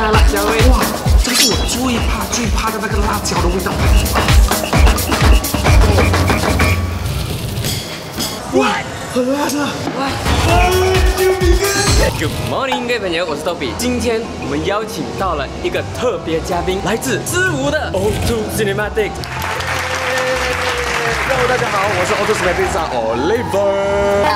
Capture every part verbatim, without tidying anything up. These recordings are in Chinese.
它的辣椒味。哇，这个是我最怕最怕的那个辣椒的味道。哇，很辣的。哇 ！Good morning， 各位朋友，我是 Toby。今天我们邀请到了一个特别嘉宾，来自知无的 O two Cinematic。 Hello， 大家好，我是 O two Cinematic 的 Oliver。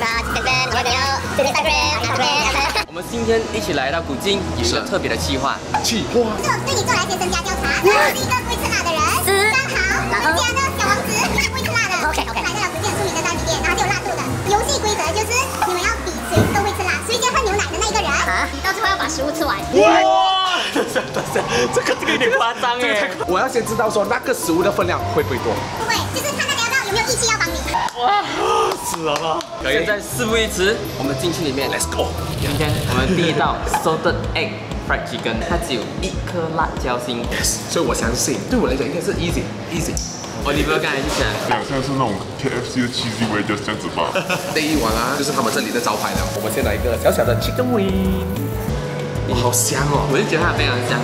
我们今天一起来到古今，有一个特别的企划。企划。这对你做来先增加调查。我是一个不会吃辣的人。是。刚好，我家的小王子他不会吃辣的。OK OK。来到了福建出名的在里面，然后就有辣度的。游戏规则就是你们要比谁更会吃辣，谁先喝牛奶的那一个人，啊，你到最后要把食物吃完。哇！等下等下，这个这个有点夸张哎。我要先知道说那个食物的分量会不会多？不会，就是看大家要不要有没有义气要帮你。哇，死了吗？现在事不宜迟，我们进去里面 ，Let's go。今天我们第一道 salted egg fried chicken， 它只有一颗辣椒心。Yes， 所以我相信对我来讲应该是 easy easy。Oliver 刚才就讲， 好像是那种 K F C 的 cheesy wedges 这样子吧。 第一碗啊，就是他们这里的招牌了。我们先来一个小小的 chicken wing， 哇，好香哦！我就觉得它非常香。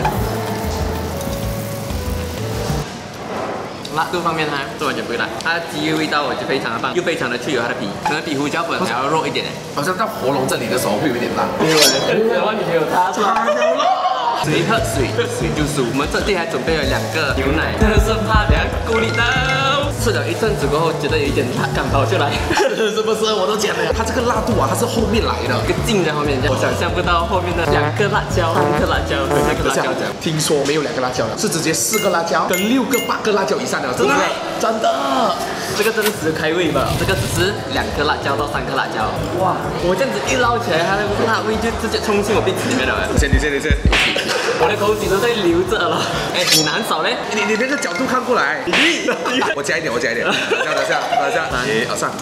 辣度方面呢，是完全不会辣，它的鸡味道我就非常的棒，又非常的去油它的皮，可能比胡椒粉还要肉一点，好像到喉咙这里的时候会有一点辣。没有的，我女朋友她擦掉了。谁喝水，水就输。我们这里还准备了两个牛奶，真的是怕等下咕哩到。吃了一阵子过后，觉得有一点辣感跑出来，是不是？我都讲了，它这个辣度啊，它是后面来的，一个劲在后面，我想象不到后面的两个辣椒，三个辣椒，四个辣椒这样。听说没有两个辣椒了，是直接四个辣椒跟六个、八个辣椒以上的，真的，真的。这个真的只是开胃吧？这个只是两颗辣椒到三颗辣椒。哇！我这样子一捞起来，它那个辣味就直接冲进我鼻子里面了。先，你先，你先。我的口水都在流着了。哎，你难扫嘞？你你那个角度看过来。我加一点，我加一点。等下，等下，等下。一、二、三。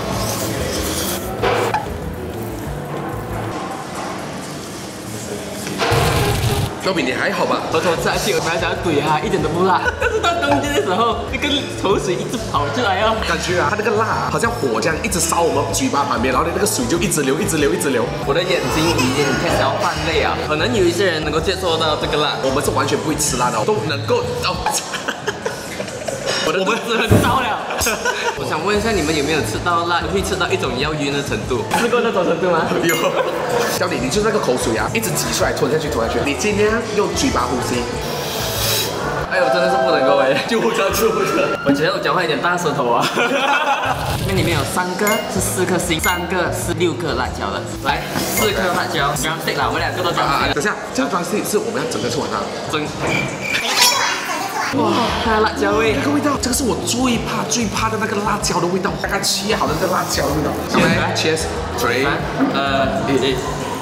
周比你还好吧？我头吃下去，我本来想要怼他，一点都不辣，但是到中间的时候，那个口水一直跑出来哦。感觉啊，它那个辣好像火这样一直烧我们嘴巴旁边，然后那个水就一直流，一直流，一直流。我的眼睛已经开始要泛泪啊！可能有一些人能够接受到这个辣，我们是完全不会吃辣的，都能够哦。我的肚子很烧了。我想问一下，你们有没有吃到辣，会吃到一种要晕的程度？吃过那种程度吗？有。小李，你就是那个口水啊，一直挤出来，吞下去，吞下去。你今天用嘴巴呼吸。哎呦，真的是不能够哎，救护车，救护车！我觉得我讲话有点大舌头啊。那里面有三个是四颗星，三个是六颗辣椒的。来，四颗辣椒 ，drumstick 啦，我们两个都 drumstick。等下，这个 drumstick 是我们要整个吃完它，整。哇，它的辣椒味，这个味道，这个是我最怕最怕的那个辣椒的味道，刚刚切好的那个辣椒的味道。来 ，cheers， three， 呃，一，一。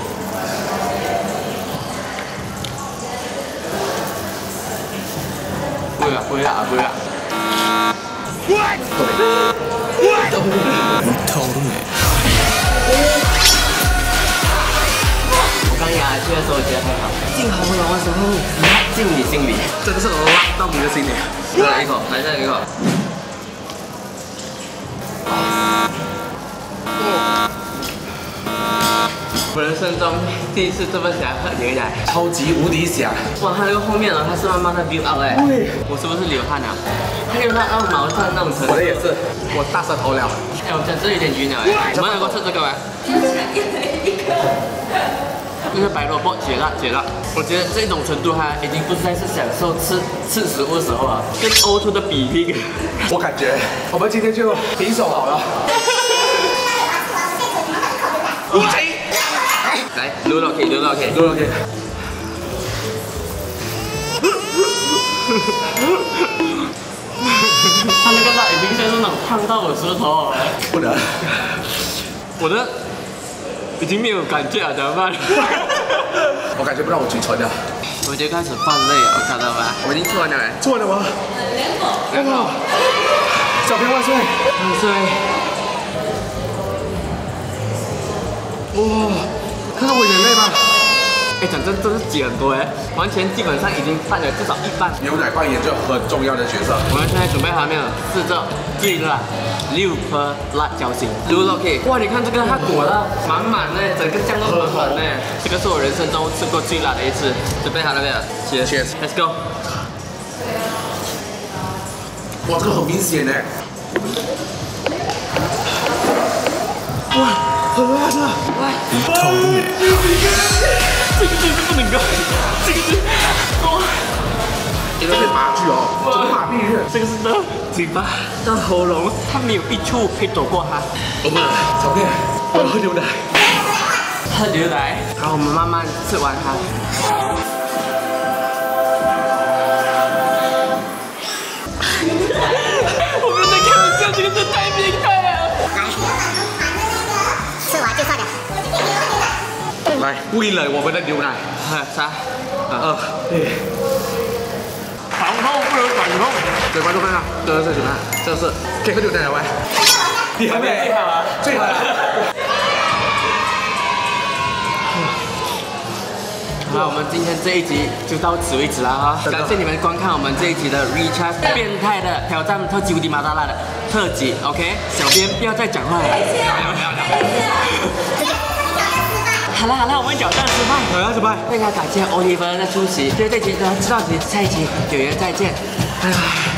不要，不要，不要。What？ What？ 痛哎！我刚牙去的时候觉得很好，进喉咙的时候辣进你心里，真的是辣到你的心里。再来一口，来再来一口。我人生中第一次这么想喝牛奶，超级无敌想！哇，它那个后面呢，它是慢慢的 build up 哎，我是不是流汗啊？它流汗到毛躁那种程度。我的也是，我大舌头了。哎，我真的有点晕了哎。我们能够吃这个吗？那个白萝卜解辣解辣，我觉得这种程度它已经不再是享受吃吃食物的时候啊，跟 O two 的比拼。我感觉我们今天就平手好了。来，撸到可以，撸到可以，撸到可以。他那个辣已经像是那种烫到我舌头了。不能，我的已经没有感觉了，怎么办？我感觉不到我嘴唇了。我就开始泛泪了，看到吗？我已经吃完了，吃完了吗？两口。小平万岁！万岁！哇，看到我眼泪吗？ 哎，讲真，真是挤很多哎，完全基本上已经占了至少一半。 牛奶扮演着很重要的角色。 我们现在准备好没有？是这最辣六颗辣椒星，六颗 OK。哇，你看这个它裹了满满的，整个酱都满满的。这个是我人生中吃过最辣的一次。准备好了没有 ？Cheers，Let's go。 哇，这个很明显哎。哇，很辣的。哇， 痛耶！ 这个真是不能够，这个是哇。 你这边麻具哦，整个马屁是， 这个是的嘴巴到喉咙，它没有一处可以躲过它。 我们小片，我要喝牛奶， 喝牛奶，然后我们慢慢吃完它。我没有在开玩笑，这个真太变态了。 来，吃完就算了。 来，为了我们的牛奶， 啥？ 呃，对。 长痛不如短痛， 给观众看看，这是什么？这是可以喝牛奶了喂。你还没最好啊，最好了。 好了，我们今天这一集就到此为止了哈，感谢你们观看我们这一集的 Recharge 变态的挑战特级无敌麻辣辣的特辑 ，OK？ 小编不要再讲话了。好了好了，我们挑战失败， 挑战失败。 非常感谢 Oliver 的出席，所以这集就到此，下一集有缘再见，拜拜。